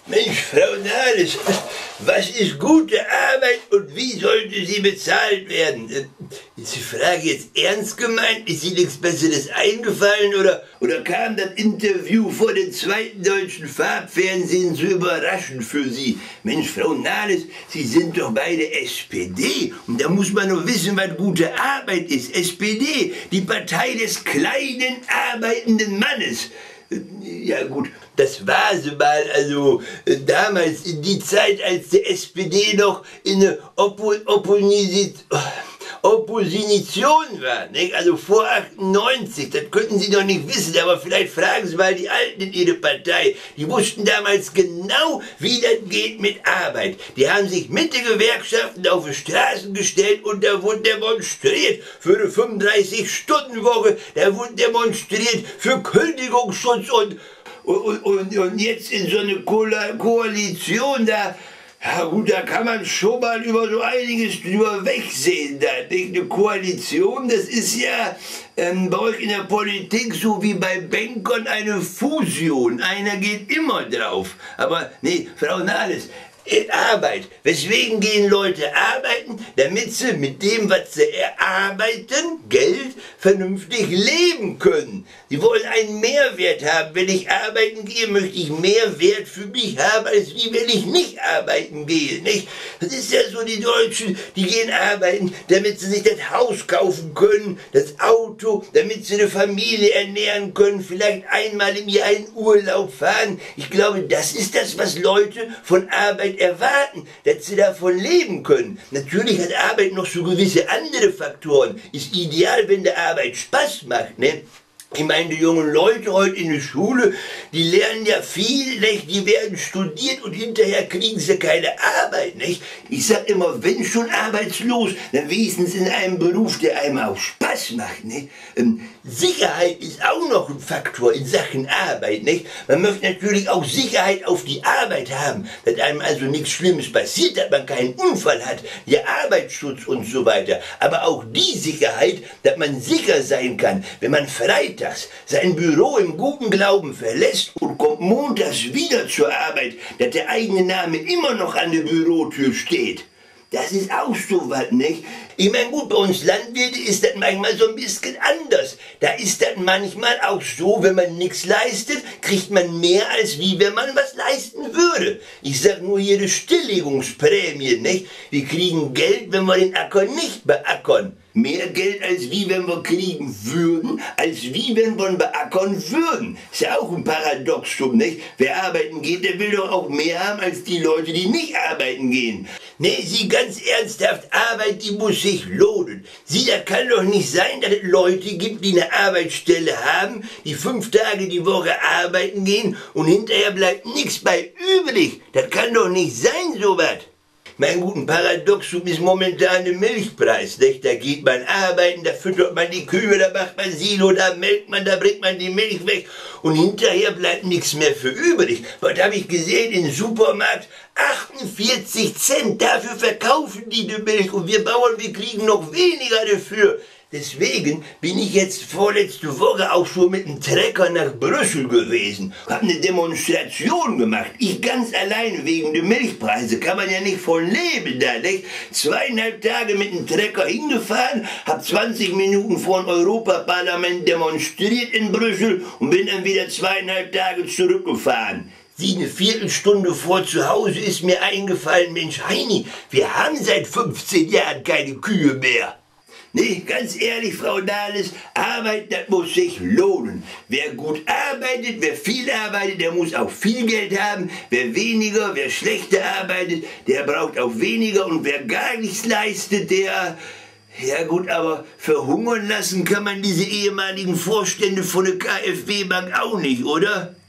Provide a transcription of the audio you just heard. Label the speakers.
Speaker 1: Mensch, Frau Nahles, was ist gute Arbeit und wie sollte sie bezahlt werden? Ist die Frage jetzt ernst gemeint? Ist Ihnen nichts Besseres eingefallen oder kam das Interview vor dem zweiten deutschen Farbfernsehen so überraschend für Sie? Mensch, Frau Nahles, Sie sind doch beide SPD und da muss man nur wissen, was gute Arbeit ist. SPD, die Partei des kleinen, arbeitenden Mannes. Ja gut, das war sie mal, also damals in die Zeit, als die SPD noch in der Opposition war, nicht? Also vor 98, das könnten Sie doch nicht wissen, aber vielleicht fragen Sie mal die Alten in Ihre Partei. Die wussten damals genau, wie das geht mit Arbeit. Die haben sich mit den Gewerkschaften auf die Straßen gestellt und da wurde demonstriert für eine 35-Stunden-Woche, da wurde demonstriert für Kündigungsschutz und jetzt in so eine Koalition da, ja gut, da kann man schon mal über so einiges drüber wegsehen. Da. Eine Koalition, das ist ja bei euch in der Politik so wie bei Bankern eine Fusion. Einer geht immer drauf. Aber nee, Frau Nahles, Arbeit. Weswegen gehen Leute arbeiten? Damit sie mit dem, was sie erarbeiten, Geld, vernünftig leben können. Sie wollen einen Mehrwert haben. Wenn ich arbeiten gehe, möchte ich mehr Wert für mich haben, als wie wenn ich nicht arbeiten gehe. Nicht? Das ist ja so, die Deutschen, die gehen arbeiten, damit sie sich das Haus kaufen können, das Auto, damit sie eine Familie ernähren können, vielleicht einmal im Jahr in Urlaub fahren. Ich glaube, das ist das, was Leute von Arbeit erwarten, dass sie davon leben können. Natürlich hat Arbeit noch so gewisse andere Faktoren. Ist ideal, wenn die Arbeit Spaß macht, ne? Ich meine, die jungen Leute heute in der Schule, die lernen ja viel, nicht? Die werden studiert und hinterher kriegen sie keine Arbeit, nicht? Ich sag immer, wenn schon arbeitslos, dann wenigstens in einem Beruf, der einem auch Spaß macht, nicht? Sicherheit ist auch noch ein Faktor in Sachen Arbeit, nicht? Man möchte natürlich auch Sicherheit auf die Arbeit haben, dass einem also nichts Schlimmes passiert, dass man keinen Unfall hat, der Arbeitsschutz und so weiter. Aber auch die Sicherheit, dass man sicher sein kann, wenn man freitags sein Büro im guten Glauben verlässt und kommt montags wieder zur Arbeit, dass der eigene Name immer noch an der Bürotür steht. Das ist auch so was, nicht? Ich meine, gut, bei uns Landwirte ist das manchmal so ein bisschen anders. Da ist das manchmal auch so, wenn man nichts leistet, kriegt man mehr, als wie wenn man was leisten würde. Ich sag nur hier die Stilllegungsprämie, nicht? Wir kriegen Geld, wenn wir den Acker nicht beackern. Mehr Geld, als wie wenn wir kriegen würden, als wie wenn wir beackern würden. Ist ja auch ein Paradoxum, nicht? Wer arbeiten geht, der will doch auch mehr haben, als die Leute, die nicht arbeiten gehen. Nee, Sie ganz ernsthaft, Arbeit, die muss sich lohnen. Sie, das kann doch nicht sein, dass es Leute gibt, die eine Arbeitsstelle haben, die 5 Tage die Woche arbeiten gehen und hinterher bleibt nichts bei übrig. Das kann doch nicht sein, sowas. Mein guten Paradoxum ist momentan der Milchpreis, nicht? Da geht man arbeiten, da füttert man die Kühe, da macht man Silo, da melkt man, da bringt man die Milch weg und hinterher bleibt nichts mehr für übrig. Was habe ich gesehen im Supermarkt? 48 Cent, dafür verkaufen die Milch und wir Bauern, wir kriegen noch weniger dafür. Deswegen bin ich jetzt vorletzte Woche auch schon mit dem Trecker nach Brüssel gewesen. Hab eine Demonstration gemacht. Ich ganz alleine wegen der Milchpreise. Kann man ja nicht von leben da, nicht? 2,5 Tage mit dem Trecker hingefahren, hab 20 Minuten vor dem Europaparlament demonstriert in Brüssel und bin dann wieder 2,5 Tage zurückgefahren. Eine Viertelstunde vor zu Hause ist mir eingefallen, Mensch Heini, wir haben seit 15 Jahren keine Kühe mehr. Nee, ganz ehrlich, Frau Nahles, Arbeit, das muss sich lohnen. Wer gut arbeitet, wer viel arbeitet, der muss auch viel Geld haben. Wer weniger, wer schlechter arbeitet, der braucht auch weniger. Und wer gar nichts leistet, der... Ja gut, aber verhungern lassen kann man diese ehemaligen Vorstände von der KfW-Bank auch nicht, oder?